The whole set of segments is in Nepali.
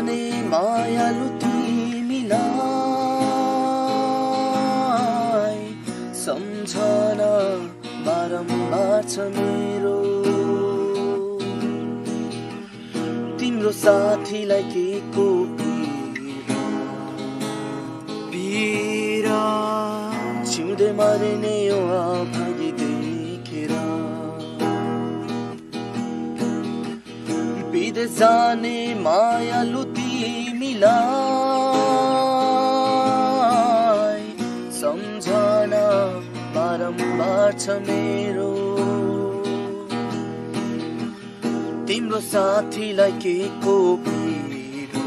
जाने मायालु तिमीलाई सम्झना बारम्बार छ मेरो। तिम्रो साथीलाई के को पीरा छिउँदै मर्ने यो अभागी देखेर। विदेश जाने मायालु तिमीलाई सम्झना बारम्बार छ मेरो। तिम्रो साथीलाई के को पीरा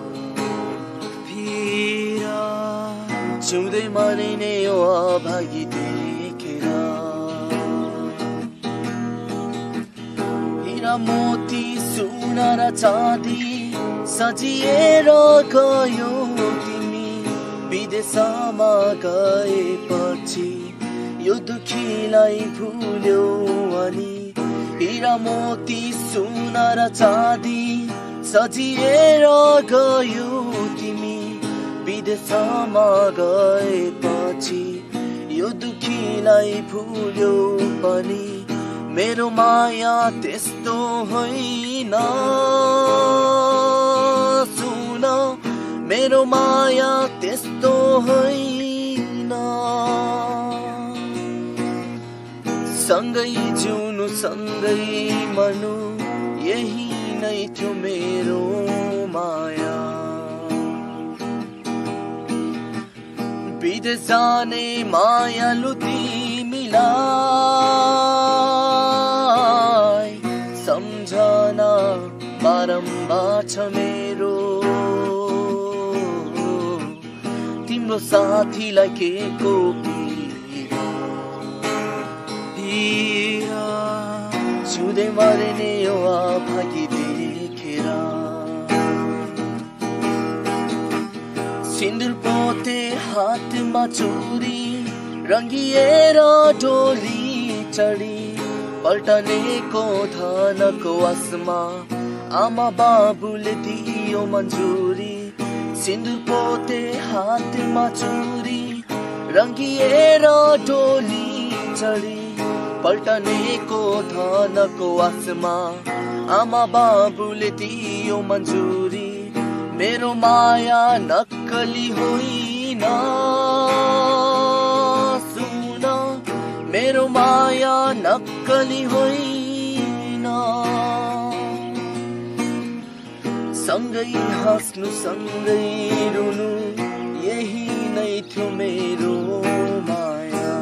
छिउँदै मर्ने यो अभागी देखेर। हिरा मोती सुना र चाँदी सजिएर गयो तिमी विदेशमा गएपछि यो दुखीलाई भुल्यौ अनि। हिरा मोती सुना र चाँदी सजिएर गयो तिमी विदेशमा गएपछि यो दुखीलाई भुल्यौ पनि। मेरो माया त्यस्तो होइन सुन, मेरो माया त्यस्तो होइन। सँगै जिउनु सँगै मर्नु यही नै थियो मेरो माया। विदेश जाने मायालु तिमीलाई सम्झना बारम्बार छ मेरो। तिम्रो साथीलाई के को पीरा छिउँदै मर्ने यो अभागी देखेर। सिन्दुर पोते हातमा चुरी रङ्गिएर डोली चढी पल्टनेको धनको आसमा आमा बाबुले दियो मन्जुरी। सिन्दुर पोते हातमा चुरी रङ्गिएर डोली चढी पल्टनेको धनको आसमा आमा बाबुले दियो मन्जुरी। मेरो माया नक्कली होइन सुन, मेरो माया नक्कली होइन। सँगै हाँस्नु सँगै रुनु यही नै थियो मेरो माया।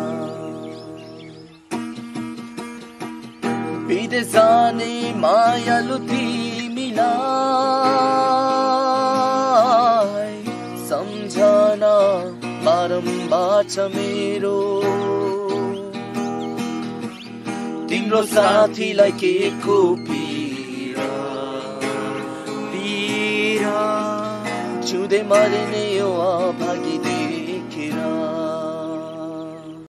विदेश जाने मायालु तिमीलाई सम्झना बारम्बार छ मेरो। तिम्रो साथीलाई के को पीरा छिउँदै मर्ने यो अभागी